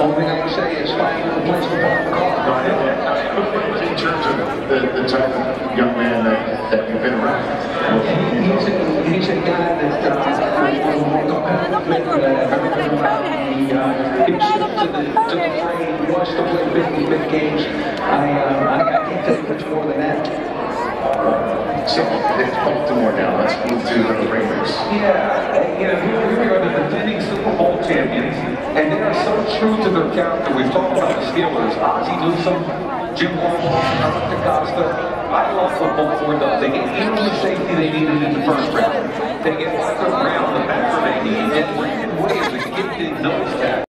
Only thing I can say is find a place to park the car. In terms of the type of young man that you've been around. He's a guy that he steps to the frame, he wants to play big games. I can't tell you much more than that. So it's Baltimore now. Let's move to the Ravens. Yeah, here we are, the defending Super Bowl champions, and they are so true to their character. We've talked about the Steelers, Ozzie Newsome, Jim Harbaugh, Eric DeCosta. I love what Baltimore does. They get even the safety they needed in the first round. They get Michael Brown, the backer they need, and Brandon Williams, a gifted nose tackle.